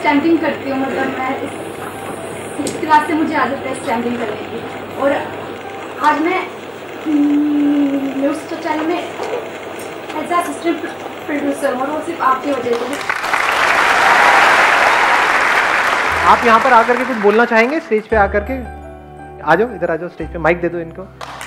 Standing करती हूँ, मतलब मैं 6th क्लास से मुझे आदत है स्टैंडिंग करने की। और आज मैं न्यूज़ चैनल में एज असिस्टेंट प्रोड्यूसर हूँ, और वो सिर्फ आपकी वजह से। आप यहाँ पर आकर के कुछ बोलना चाहेंगे? स्टेज पे आकर के आ जाओ, इधर आ जाओ, स्टेज पे माइक दे दो इनको।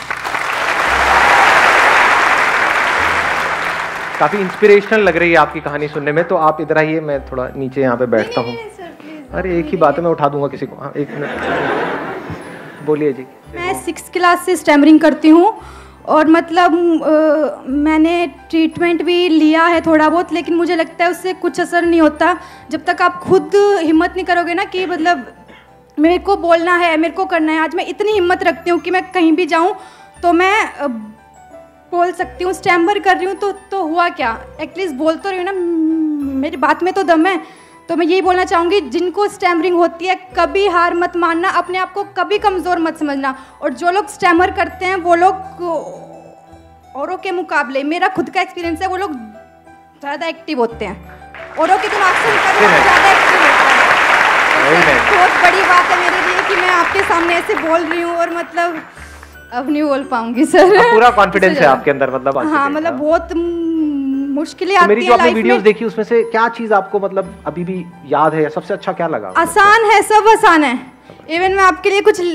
काफी इंस्पिरेशनल लग रही है आपकी कहानी सुनने में, तो आप इधर आइए, मैं थोड़ा नीचे यहाँ पे बैठता हूँ। अरे एक ही बात है, मैं उठा दूंगा किसी को। हाँ, एक मिनट बोलिए जी। मैं 6th क्लास से स्टैमरिंग करती हूँ, और मतलब मैंने ट्रीटमेंट भी लिया है थोड़ा बहुत, लेकिन मुझे लगता है उससे कुछ असर नहीं होता जब तक आप खुद हिम्मत नहीं करोगे ना कि मतलब मेरे को बोलना है, मेरे को करना है। आज मैं इतनी हिम्मत रखती हूँ कि मैं कहीं भी जाऊँ तो मैं बोल सकती हूँ। स्टैमर कर रही हूँ तो हुआ क्या, एटलीस्ट बोल तो रही हूँ ना, मेरी बात में तो दम है। तो मैं यही बोलना चाहूँगी, जिनको स्टैमरिंग होती है कभी हार मत मानना, अपने आप को कभी कमज़ोर मत समझना। और जो लोग स्टैमर करते हैं वो लोग औरों के मुकाबले, मेरा खुद का एक्सपीरियंस है, वो लोग ज़्यादा एक्टिव होते हैं, औरों के दिमाग से ज़्यादा एक्टिव होते हैं। बहुत बड़ी बात है मेरे लिए कि मैं आपके सामने ऐसे बोल रही हूँ, और मतलब अब नहीं बोल पाऊंगी सर। पूरा कॉन्फिडेंस है आपके अंदर, मतलब हाँ, मतलब बहुत मुश्किलें आती है। मेरी जो आपने वीडियोस देखी उसमें से क्या चीज आपको मतलब अभी भी याद है, या सबसे अच्छा क्या लगा? आसान है, सब आसान है। इवन मैं आपके लिए कुछ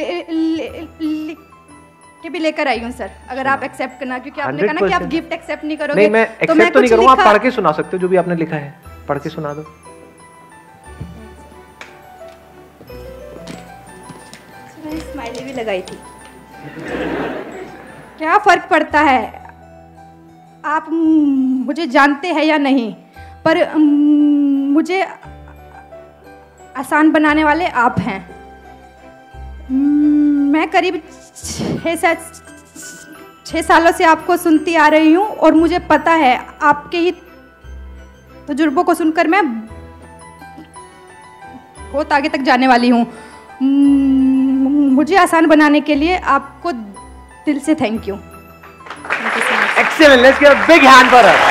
के भी लेकर आई हूँ सर, अगर आप एक्सेप्ट करना, क्योंकि आपने कहा ना कि आप गिफ्ट एक्सेप्ट नहीं करोगे। नहीं, मैं एक्सेप्ट तो नहीं करूँगा, आप पढ़ के सुना सकते हो जो भी आपने लिखा है, पढ़ के सुना दो। स्माइली भी लगाई थी। क्या फर्क पड़ता है आप मुझे जानते हैं या नहीं, पर मुझे आसान बनाने वाले आप हैं। मैं करीब 6 सालों से आपको सुनती आ रही हूँ, और मुझे पता है आपके ही तजुर्बों को सुनकर मैं बहुत आगे तक जाने वाली हूँ। मुझे आसान बनाने के लिए आपको दिल से thank you. Excellent. Let's give a big hand for her.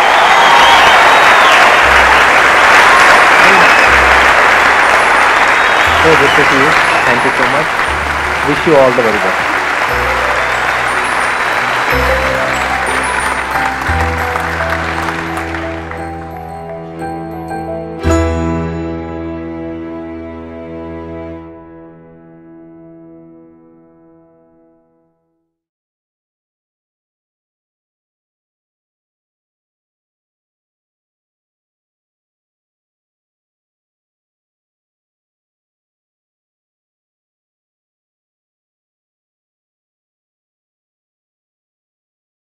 So good to see you. Thank you so much. Wish you all the very best.